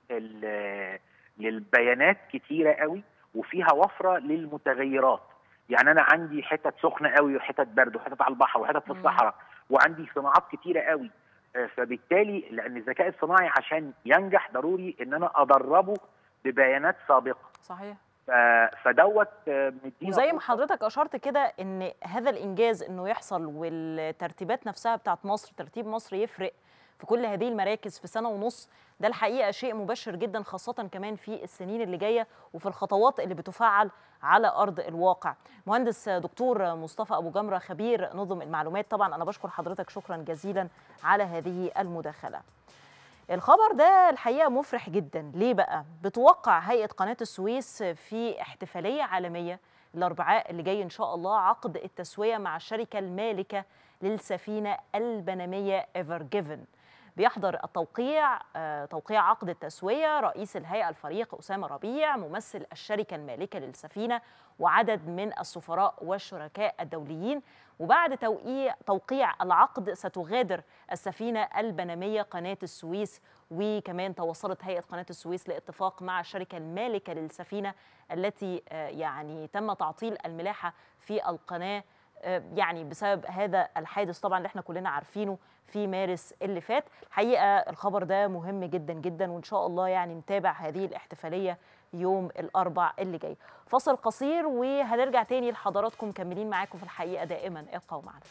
للبيانات كتيره قوي، وفيها وفره للمتغيرات. يعني انا عندي حتت سخنه قوي وحتت برد وحتت على البحر وحتت في الصحراء، وعندي صناعات كتيره قوي. فبالتالي لان الذكاء الصناعي عشان ينجح ضروري ان انا ادربه ببيانات سابقه. صحيح. فدوت مدينا. وزي ما حضرتك اشرت كده ان هذا الانجاز انه يحصل، والترتيبات نفسها بتاعت مصر، ترتيب مصر يفرق في كل هذه المراكز في سنه ونص، ده الحقيقه شيء مبشر جدا، خاصه كمان في السنين اللي جايه وفي الخطوات اللي بتفعل على ارض الواقع. مهندس دكتور مصطفى ابو جمره خبير نظم المعلومات، طبعا انا بشكر حضرتك شكرا جزيلا على هذه المداخله. الخبر ده الحقيقه مفرح جدا. ليه بقى؟ بتوقع هيئه قناه السويس في احتفاليه عالميه الاربعاء اللي جاي ان شاء الله عقد التسويه مع الشركه المالكه للسفينه البنميه ايفر جيفن. بيحضر التوقيع توقيع عقد التسويه رئيس الهيئه الفريق اسامه ربيع، ممثل الشركه المالكه للسفينه، وعدد من السفراء والشركاء الدوليين. وبعد توقيع توقيع العقد ستغادر السفينه البنميه قناه السويس، وكمان توصلت هيئه قناه السويس لاتفاق مع الشركه المالكه للسفينه التي يعني تم تعطيل الملاحه في القناه يعني بسبب هذا الحادث طبعا اللي احنا كلنا عارفينه في مارس اللي فات. الحقيقه الخبر ده مهم جدا جدا، وان شاء الله يعني نتابع هذه الاحتفاليه يوم الاربع اللي جاي. فاصل قصير وهنرجع تاني لحضراتكم مكملين معاكم في الحقيقه دائما، ابقوا معنا.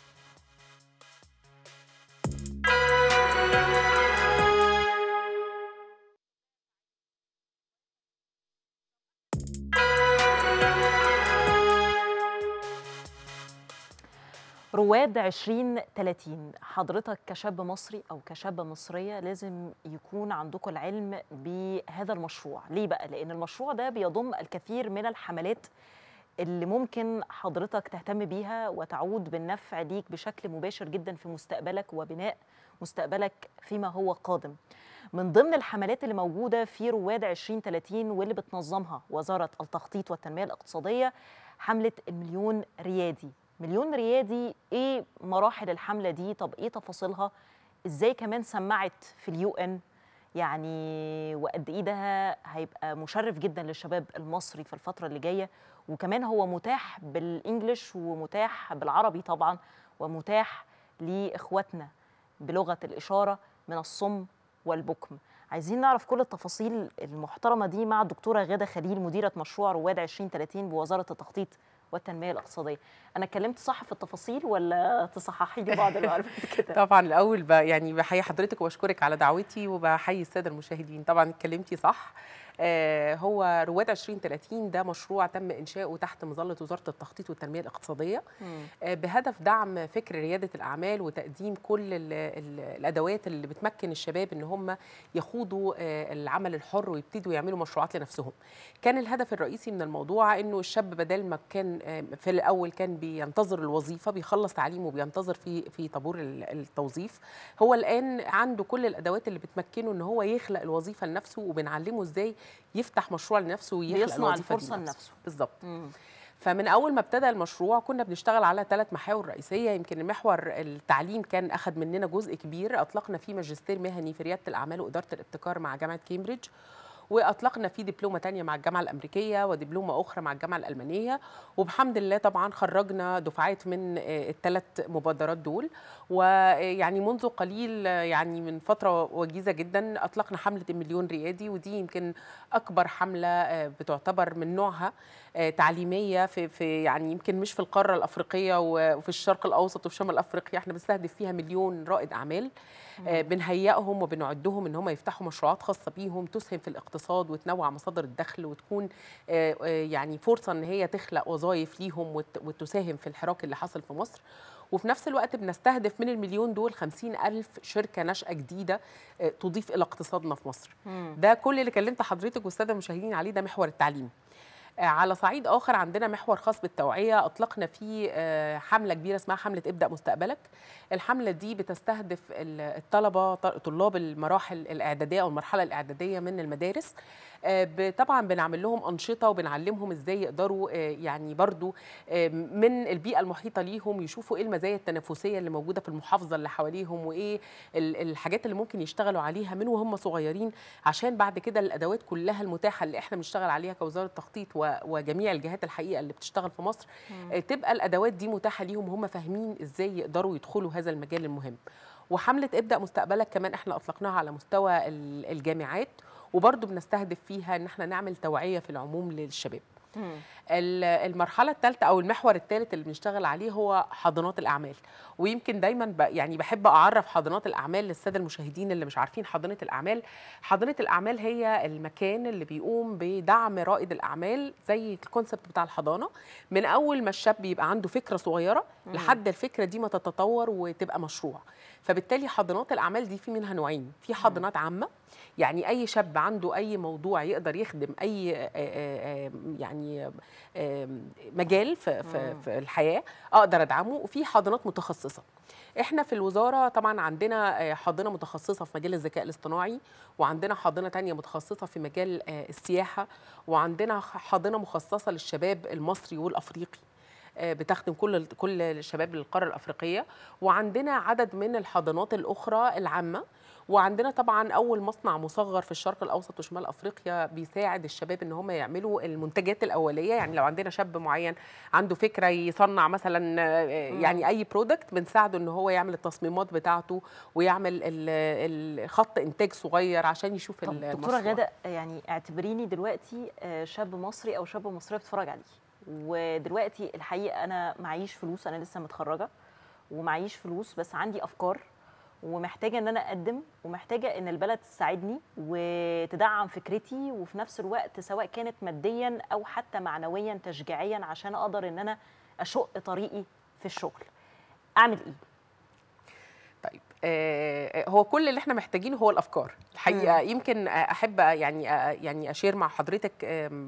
رواد عشرين ثلاثين، حضرتك كشاب مصري أو كشابة مصرية لازم يكون عندكم العلم بهذا المشروع. ليه بقى؟ لأن المشروع ده بيضم الكثير من الحملات اللي ممكن حضرتك تهتم بيها وتعود بالنفع ليك بشكل مباشر جدا في مستقبلك وبناء مستقبلك فيما هو قادم. من ضمن الحملات اللي موجودة في رواد عشرين ثلاثين واللي بتنظمها وزارة التخطيط والتنمية الاقتصادية حملة المليون ريادي. مليون ريادي، ايه مراحل الحمله دي؟ طب ايه تفاصيلها؟ ازاي كمان سمعت في اليو ان يعني؟ وقد ايه ده هيبقى مشرف جدا للشباب المصري في الفتره اللي جايه، وكمان هو متاح بالانجلش ومتاح بالعربي طبعا، ومتاح لاخواتنا بلغه الاشاره من الصم والبكم. عايزين نعرف كل التفاصيل المحترمه دي مع الدكتوره غاده خليل، مديره مشروع رواد عشرين ثلاثين بوزاره التخطيط والتنميه الاقتصاديه. انا اتكلمت صح في التفاصيل ولا تصححي لي بعض المعلومات كده؟ طبعا الاول ب... يعني بحيي حضرتك وبشكرك على دعوتي وبحيي الساده المشاهدين. طبعا اتكلمتي صح. آه هو رواد عشرين ثلاثين ده مشروع تم انشاؤه تحت مظله وزاره التخطيط والتنميه الاقتصاديه آه بهدف دعم فكر رياده الاعمال وتقديم كل ال ال الادوات اللي بتمكن الشباب ان هم يخوضوا آه العمل الحر ويبتدوا يعملوا مشروعات لنفسهم. كان الهدف الرئيسي من الموضوع انه الشاب بدل ما كان آه في الاول كان بينتظر الوظيفه، بيخلص تعليمه وبينتظر في في طابور التوظيف، هو الان عنده كل الادوات اللي بتمكنه ان هو يخلق الوظيفه لنفسه، وبنعلمه ازاي يفتح مشروع لنفسه ويخلق بيصنع الفرصه لنفسه. بالظبط. فمن اول ما ابتدى المشروع كنا بنشتغل على ثلاث محاور رئيسيه. يمكن المحور التعليم كان اخذ مننا جزء كبير، اطلقنا فيه ماجستير مهني في رياده الاعمال واداره الابتكار مع جامعه كامبريدج، واطلقنا فيه دبلومه ثانيه مع الجامعه الامريكيه ودبلومه اخرى مع الجامعه الالمانيه، وبحمد الله طبعا خرجنا دفعات من الثلاث مبادرات دول. ويعني منذ قليل يعني من فتره وجيزه جدا اطلقنا حمله المليون ريادي، ودي يمكن اكبر حمله بتعتبر من نوعها تعليميه في في يعني يمكن مش في القاره الافريقيه وفي الشرق الاوسط وفي شمال افريقيا. احنا بنستهدف فيها مليون رائد اعمال، بنهيئهم وبنعدهم ان هم يفتحوا مشروعات خاصه بيهم تسهم في الاقتصاد وتنوع مصادر الدخل وتكون يعني فرصه ان هي تخلق وظائف ليهم وتساهم في الحراك اللي حصل في مصر. وفي نفس الوقت بنستهدف من المليون دول خمسين ألف شركة ناشئة جديدة تضيف إلى اقتصادنا في مصر. ده كل اللي كلمت حضرتك والسادة المشاهدين عليه ده محور التعليم. على صعيد آخر عندنا محور خاص بالتوعية، أطلقنا فيه حملة كبيرة اسمها حملة ابدأ مستقبلك. الحملة دي بتستهدف الطلبة طلاب المراحل الإعدادية أو المرحلة الإعدادية من المدارس. طبعا بنعمل لهم أنشطة وبنعلمهم إزاي يقدروا يعني برضو من البيئة المحيطة ليهم يشوفوا إيه المزايا التنافسية اللي موجودة في المحافظة اللي حواليهم، وإيه الحاجات اللي ممكن يشتغلوا عليها من وهم صغيرين، عشان بعد كده الأدوات كلها المتاحة اللي إحنا بنشتغل عليها كوزارة التخطيط وجميع الجهات الحقيقة اللي بتشتغل في مصر مم. تبقى الأدوات دي متاحة ليهم وهم فاهمين إزاي يقدروا يدخلوا هذا المجال المهم. وحملة ابدأ مستقبلك كمان احنا أطلقناها على مستوى الجامعات، وبرضو بنستهدف فيها ان احنا نعمل توعية في العموم للشباب. مم. المرحلة الثالثة أو المحور الثالث اللي بنشتغل عليه هو حاضنات الأعمال. ويمكن دايما يعني بحب أعرف حاضنات الأعمال للسادة المشاهدين اللي مش عارفين حاضنة الأعمال. حاضنة الأعمال هي المكان اللي بيقوم بدعم رائد الأعمال زي الكونسبت بتاع الحضانة، من أول ما الشاب يبقى عنده فكرة صغيرة مم. لحد الفكرة دي ما تتطور وتبقى مشروع. فبالتالي حاضنات الأعمال دي في منها نوعين، في حاضنات عامة يعني أي شاب عنده أي موضوع يقدر يخدم أي يعني مجال في, في, في الحياة أقدر أدعمه، وفي حاضنات متخصصة. إحنا في الوزارة طبعا عندنا حاضنة متخصصة في مجال الذكاء الاصطناعي، وعندنا حاضنة تانية متخصصة في مجال السياحة، وعندنا حاضنة مخصصة للشباب المصري والأفريقي بتخدم كل كل الشباب القاره الافريقيه، وعندنا عدد من الحاضنات الاخرى العامه، وعندنا طبعا اول مصنع مصغر في الشرق الاوسط وشمال افريقيا بيساعد الشباب ان هم يعملوا المنتجات الاوليه. يعني لو عندنا شاب معين عنده فكره يصنع مثلا يعني اي برودكت، بنساعده ان هو يعمل التصميمات بتاعته ويعمل الخط انتاج صغير عشان يشوف المشروع. دكتوره غاده، يعني اعتبريني دلوقتي شاب مصري او شابه مصريه بتتفرج عليكي، ودلوقتي الحقيقه انا معيش فلوس، انا لسه متخرجه ومعيش فلوس، بس عندي افكار ومحتاجه ان انا اقدم، ومحتاجه ان البلد تساعدني وتدعم فكرتي، وفي نفس الوقت سواء كانت ماديا او حتى معنويا تشجيعيا عشان اقدر ان انا اشق طريقي في الشغل. اعمل ايه؟ طيب آه هو كل اللي احنا محتاجينه هو الافكار الحقيقه. مم. يمكن احب يعني يعني اشير مع حضرتك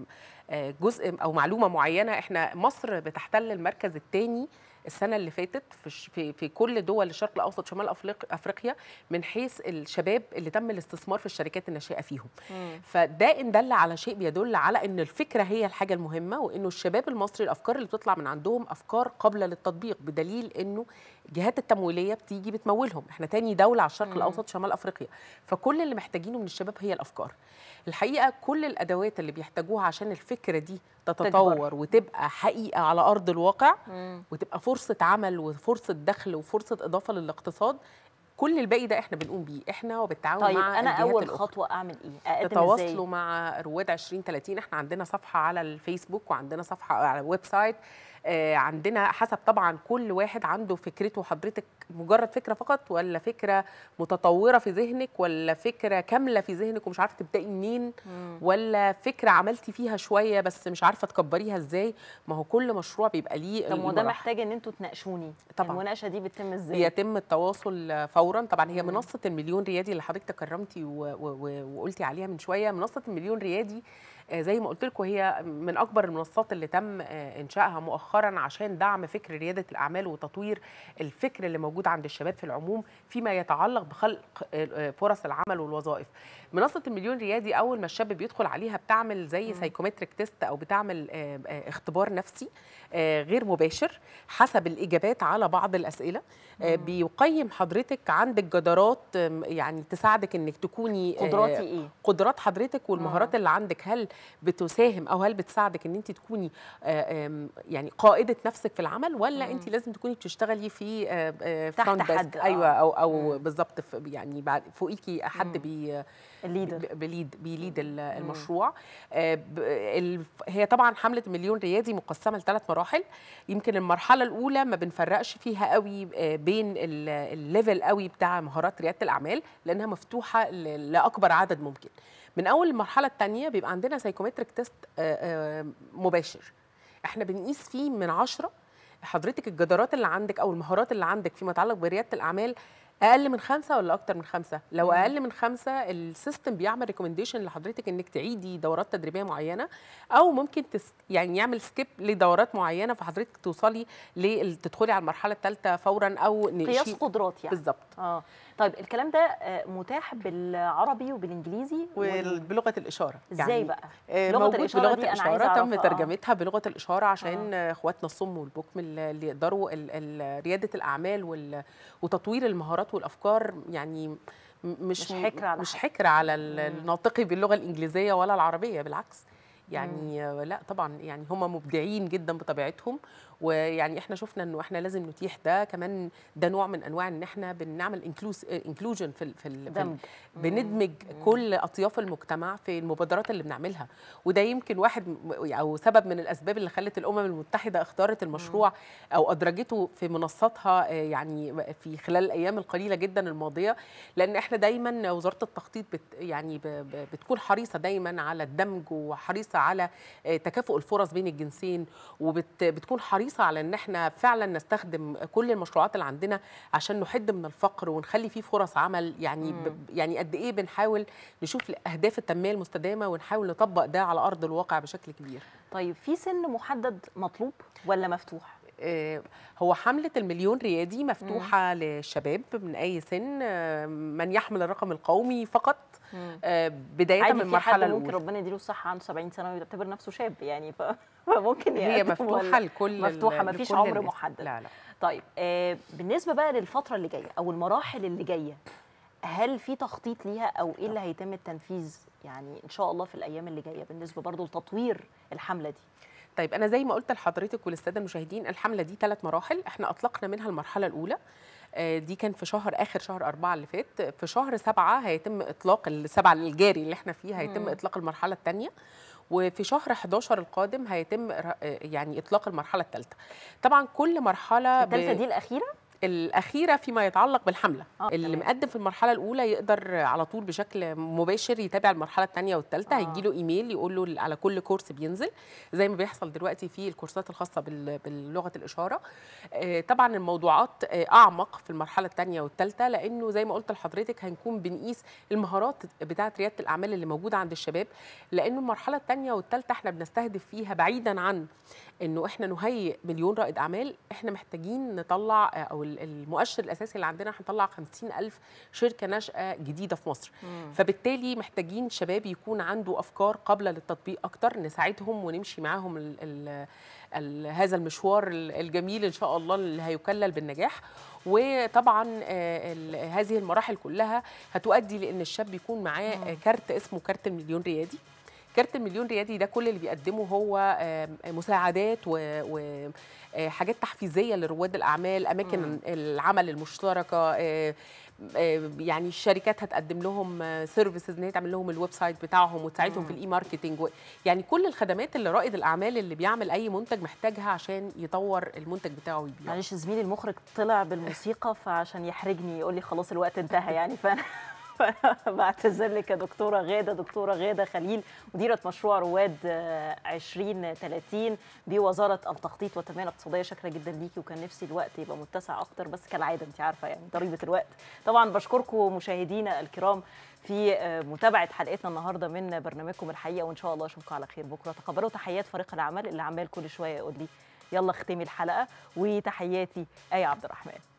جزء او معلومه معينه. احنا مصر بتحتل المركز الثاني السنه اللي فاتت في في كل دول الشرق الاوسط شمال افريقيا من حيث الشباب اللي تم الاستثمار في الشركات الناشئه فيهم. مم. فده ان دل على شيء بيدل على ان الفكره هي الحاجه المهمه، وانه الشباب المصري الافكار اللي بتطلع من عندهم افكار قابله للتطبيق، بدليل انه الجهات التمويليه بتيجي بتمولهم. احنا تاني دوله على الشرق مم. الاوسط شمال افريقيا. فكل اللي محتاجينه من الشباب هي الافكار. الحقيقه كل الادوات اللي بيحتاجوها عشان الفكره دي تتطور تكبر وتبقى حقيقه على ارض الواقع مم. وتبقى فرصه عمل وفرصه دخل وفرصه اضافه للاقتصاد، كل الباقي ده احنا بنقوم بيه احنا وبالتعاون طيب مع انا الجهات اول الأخرى. خطوه اعمل ايه؟ اقدم تتواصلوا ازاي مع رواد عشرين ثلاثين. احنا عندنا صفحه على الفيسبوك وعندنا صفحه على الويب سايت آه عندنا حسب طبعا كل واحد عنده فكرته. حضرتك مجرد فكره فقط، ولا فكره متطوره في ذهنك، ولا فكره كامله في ذهنك ومش عارفه تبداي منين، ولا فكره عملتي فيها شويه بس مش عارفه تكبريها ازاي؟ ما هو كل مشروع بيبقى ليه. طب وده محتاج ان انتوا تناقشوني طبعا. المناقشه دي بتتم ازاي؟ بيتم التواصل فورا طبعا. هي منصه المليون ريادي اللي حضرتك تكرمتي وقلتي عليها من شويه. منصه المليون ريادي زي ما قلت لكم هي من اكبر المنصات اللي تم انشائها مؤخرا عشان دعم فكر رياده الاعمال وتطوير الفكر اللي موجود عند الشباب في العموم فيما يتعلق بخلق فرص العمل والوظائف. منصه المليون ريادي اول ما الشاب بيدخل عليها بتعمل زي سايكومتريك تيست او بتعمل اختبار نفسي غير مباشر حسب الاجابات على بعض الاسئله. بيقيم حضرتك عندك جدارات يعني تساعدك انك تكوني قدراتي ايه قدرات حضرتك والمهارات اللي عندك، هل بتساهم او هل بتساعدك ان انت تكوني يعني قائده نفسك في العمل، ولا انت لازم تكوني بتشتغلي في تحت حد. ايوه او او بالظبط يعني بعد فوقيكي حد بي الليدر بليد بيليد المشروع. هي طبعا حمله مليون ريادي مقسمه لثلاث مراحل. يمكن المرحله الاولى ما بنفرقش فيها قوي بين الليفل قوي بتاع مهارات رياده الاعمال لانها مفتوحه لاكبر عدد ممكن. من اول المرحله الثانيه بيبقى عندنا سايكومتريك تيست مباشر، احنا بنقيس فيه من عشرة حضرتك الجدارات اللي عندك او المهارات اللي عندك فيما يتعلق برياده الاعمال اقل من خمسة ولا اكتر من خمسة. لو اقل من خمسة السيستم بيعمل ريكومنديشن لحضرتك انك تعيدي دورات تدريبيه معينه، او ممكن تس يعني يعمل سكيب لدورات معينه فحضرتك توصلي تدخلي على المرحله الثالثه فورا او قياس قدرات يعني. بالظبط. اه طيب الكلام ده متاح بالعربي وبالانجليزي وبلغه الاشاره. ازاي يعني بقى؟ لغه الاشاره, بلغة دي الإشارة تم ترجمتها بلغه الاشاره عشان آه. اخواتنا الصم والبكم اللي يقدروا رياده الاعمال وتطوير المهارات والافكار. يعني مش مش حكر على مش حكر على الناطقي باللغه الانجليزيه ولا العربيه، بالعكس يعني مم. لا طبعا يعني هم مبدعين جدا بطبيعتهم، ويعني احنا شفنا انه احنا لازم نتيح ده كمان. ده نوع من انواع ان احنا بنعمل انكلوجن في في, في بندمج مم. كل اطياف المجتمع في المبادرات اللي بنعملها. وده يمكن واحد او سبب من الاسباب اللي خلت الامم المتحده اختارت المشروع مم. او ادرجته في منصاتها يعني في خلال الايام القليله جدا الماضيه، لان احنا دايما وزاره التخطيط بت يعني بتكون حريصه دايما على الدمج وحريصه على تكافؤ الفرص بين الجنسين، وبتكون حريصه على ان احنا فعلا نستخدم كل المشروعات اللي عندنا عشان نحد من الفقر ونخلي فيه فرص عمل. يعني ب يعني قد ايه بنحاول نشوف اهداف التنميه المستدامه ونحاول نطبق ده على ارض الواقع بشكل كبير. طيب في سن محدد مطلوب ولا مفتوح؟ هو حملة المليون ريادي مفتوحة مم. للشباب من أي سن، من يحمل الرقم القومي فقط مم. بداية من المرحلة الأولى. ممكن ربنا يديله الصحة عنده سبعين سنة ويعتبر نفسه شاب يعني فممكن هي مفتوحة لكل مفتوحة ما فيش عمر محدد. لا لا. طيب آه بالنسبة بقى للفترة اللي جاية أو المراحل اللي جاية، هل في تخطيط ليها أو إيه اللي هيتم التنفيذ يعني إن شاء الله في الأيام اللي جاية بالنسبة برضو لتطوير الحملة دي؟ طيب أنا زي ما قلت لحضرتك وللسادة المشاهدين، الحملة دي ثلاث مراحل احنا أطلقنا منها المرحلة الأولى. دي كان في شهر آخر شهر أربعة اللي فات. في شهر سبعة هيتم إطلاق السبعة الجاري اللي احنا فيه هيتم مم. إطلاق المرحلة الثانية، وفي شهر حداشر القادم هيتم يعني إطلاق المرحلة الثالثة. طبعا كل مرحلة الثالثة ب... دي الأخيرة؟ الأخيرة فيما يتعلق بالحملة. آه اللي مقدم في المرحلة الأولى يقدر على طول بشكل مباشر يتابع المرحلة الثانية والثالثة. آه. هيجي له إيميل يقول له على كل كورس بينزل زي ما بيحصل دلوقتي في الكورسات الخاصة باللغة الإشارة. آه طبعا الموضوعات آه أعمق في المرحلة الثانية والثالثة، لأنه زي ما قلت لحضرتك هنكون بنقيس المهارات بتاعة ريادة الأعمال اللي موجودة عند الشباب، لأنه المرحلة الثانية والثالثة احنا بنستهدف فيها بعيدا عن إنه احنا نهيئ مليون رائد أعمال، احنا محتاجين نطلع أو المؤشر الاساسي اللي عندنا هنطلع خمسين ألف شركه ناشئه جديده في مصر. مم. فبالتالي محتاجين شباب يكون عنده افكار قابله للتطبيق اكتر، نساعدهم ونمشي معاهم ال ال ال هذا المشوار الجميل ان شاء الله اللي هيكلل بالنجاح. وطبعا هذه المراحل كلها هتؤدي لان الشاب يكون معاه كارت اسمه كارت المليون ريادي. كارت المليون ريادي ده كل اللي بيقدمه هو مساعدات وحاجات تحفيزيه لرواد الاعمال، اماكن م. العمل المشتركه، يعني الشركات هتقدم لهم سيرفيسز ان هي تعمل لهم الويب سايت بتاعهم وتساعدهم في الاي ماركتنج، يعني كل الخدمات اللي رائد الاعمال اللي بيعمل اي منتج محتاجها عشان يطور المنتج بتاعه ويبيعه. معلش زميلي المخرج طلع بالموسيقى فعشان يحرجني يقول لي خلاص الوقت انتهى يعني، فانا بعتذر لك يا دكتوره غاده، دكتوره غاده خليل مديره مشروع رواد عشرين ثلاثين بوزاره التخطيط والتنميه الاقتصاديه. شاكره جدا ليكي، وكان نفسي الوقت يبقى متسع اكتر بس كالعاده انت عارفه يعني ضريبه الوقت. طبعا بشكركم مشاهدينا الكرام في متابعه حلقتنا النهارده من برنامجكم الحقيقه، وان شاء الله اشوفكم على خير بكره. تقبلوا تحيات فريق العمل اللي عمال كل شويه يقول لي يلا اختمي الحلقه، وتحياتي آية عبد الرحمن.